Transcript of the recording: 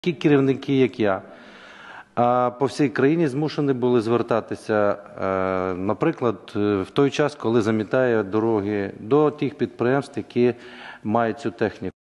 Такі керівники, як я, по всій країні змушені були звертатися, наприклад, в той час, коли замітає дороги, до тих підприємств, які мають цю техніку.